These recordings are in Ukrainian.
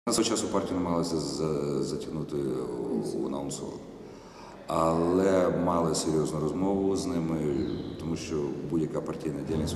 На свого часу партію намагалися затягнути у наунсол. Але мали серйозну розмову з ними, тому що будь-яка партійна діяльність,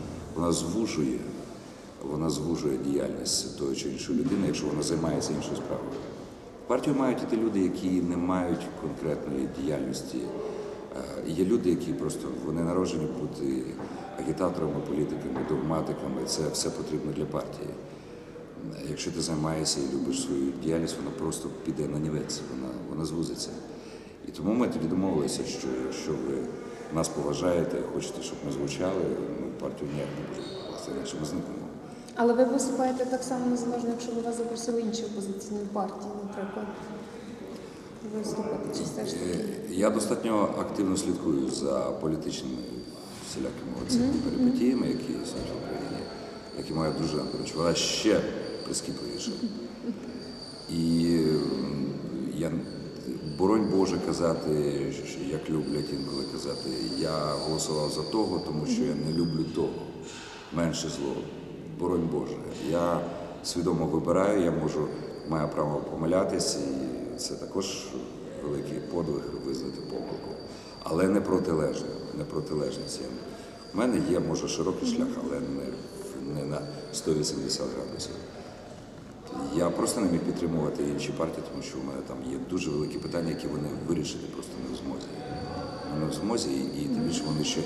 вона звужує діяльність тої чи іншої людини, якщо вона займається іншою справою. В партію мають іти люди, які не мають конкретної діяльності. Є люди, які просто вони народжені бути агітаторами, політиками, догматиками. Це все потрібно для партії. Якщо ти займаєшся і любиш свою діяльність, вона просто піде на нівець, вона звузиться. І тому ми тоді домовилися, що якщо ви нас поважаєте, хочете, щоб ми звучали, ми партію ніяк не можемо покласти, інакше ми зникнемо. Але ви виступаєте так само незалежно, якщо б вас запросили інші опозиційні партії, наприклад. Виступати чи все ж таки? Я достатньо активно слідкую за політичними всілякими перипетіями, які існують в Україні, які моя дружина, вона ще прискіпливіша. І я, боронь Боже казати, як люблять інколи казати, я голосував за того, тому що я не люблю того, менше зло. Боронь Боже. Я свідомо вибираю, маю право помилятись, і це також великий подвиг визнати помилку. Але не протилежність. У мене є, може, широкий шлях, але не на 180 градусів. Я просто не міг підтримувати інші партії, тому що у мене там є дуже великі питання, які вони вирішити просто не в змозі. Вони в змозі, і тим більше вони ще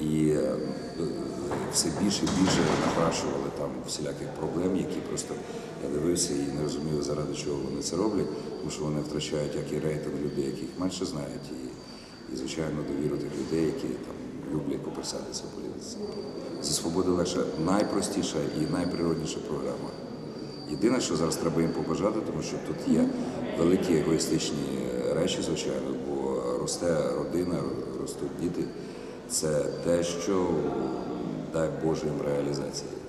все більше і більше напрашували там всіляких проблем, які просто я дивився і не розумів, заради чого вони це роблять, тому що вони втрачають як і рейтинг людей, яких менше знають, і звичайно, довіру тих людей, які там люблять коперсатися в політиці. За свободу легше найпростіша і найприродніша програма. Єдине, що зараз треба їм побажати, тому що тут є великі егоїстичні речі, звичайно, бо росте родина, ростуть діти. Це те, що дай Боже їм реалізації.